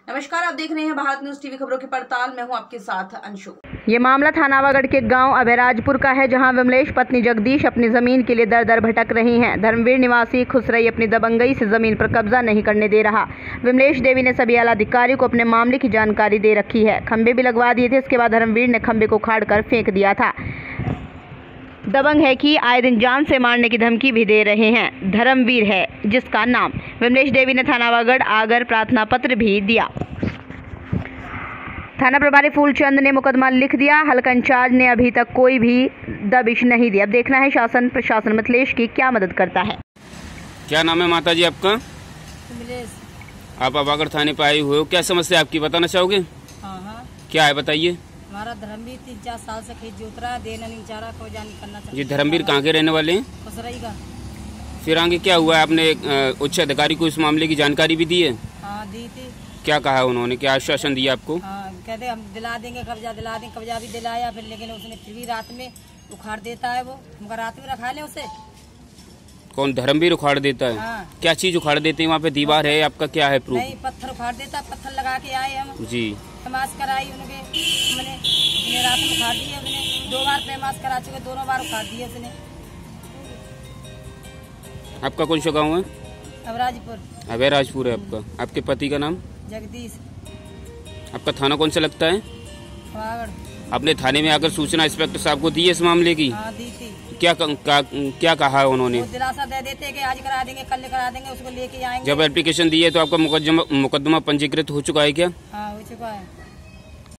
नमस्कार, आप देख रहे हैं भारत न्यूज टीवी खबरों की पड़ताल। मैं हूं आपके साथ अंशु। ये मामला थानावागढ़ के गांव अभयराजपुर का है, जहां विमलेश पत्नी जगदीश अपनी जमीन के लिए दर दर भटक रही हैं। धर्मवीर निवासी खुसरई अपनी दबंगई से जमीन पर कब्जा नहीं करने दे रहा। विमलेश देवी ने सभी आला अधिकारियों को अपने मामले की जानकारी दे रखी है। खंबे भी लगवा दिए थे। इसके बाद धर्मवीर ने खंबे को उखाड़ कर फेंक दिया था। दबंग है कि आए दिन जान से मारने की धमकी भी दे रहे हैं। धर्मवीर है जिसका नाम। विमलेश देवी ने थानावागढ़ आकर प्रार्थना पत्र भी दिया। थाना प्रभारी फूलचंद ने मुकदमा लिख दिया। हल्का इंचार्ज ने अभी तक कोई भी दबिश नहीं दी। अब देखना है शासन प्रशासन मिथिलेश की क्या मदद करता है। क्या नाम है माता जी आपका? आप अभागढ़ थाने पे आए हुए हो, क्या समस्या आपकी बताना चाहोगे? हाँ। क्या है बताइए। हमारा धर्मवीर 3-4 साल से खेत जोत रहा है, देना नहीं चाह रहा, कोई जानी करना चाहता। जी, धर्मवीर कहाँ के रहने वाले हैं? खुसरई का। फिर आगे क्या हुआ है? आपने उच्च अधिकारी को इस मामले की जानकारी भी दी है? हाँ, दी थी। क्या कहा उन्होंने, क्या आश्वासन दिया आपको? हाँ, कहते हम दिला देंगे, कब्जा दिला देंगे। कब्जा भी दिलाया फिर, लेकिन उसने फिर भी रात में उखाड़ देता है। वो हमका रात में रखा ले उसे। कौन धर्मवीर उखाड़ देता है? हाँ। क्या चीज उखाड़ देते हैं? वहाँ पे दीवार है आपका, क्या है प्रूफ? नहीं, पत्थर उखाड़ देता। पत्थर लगा के आए हम जी। पैमाश कराई उनके, मैंने रात में उखाड़ दिए। उसने 2 बार पैमाश करा चुके, दोनों बार उखाड़ दिए उसने। आपका कौन सा गाँव है? अभयराजपुर। अभयराजपुर है आपका। आपके पति का नाम? जगदीश। आपका थाना कौन सा लगता है? वागड़। आपने थाने में आकर सूचना इंस्पेक्टर साहब को दी है इस मामले की? हाँ, दी थी। क्या कहा है उन्होंने? वो दिलासा दे देते कि आज करा देंगे, कल करा देंगे, उसको लेके आएंगे। जब एप्लीकेशन दी है तो आपका मुकदमा पंजीकृत हो चुका है क्या? हाँ, हो चुका है।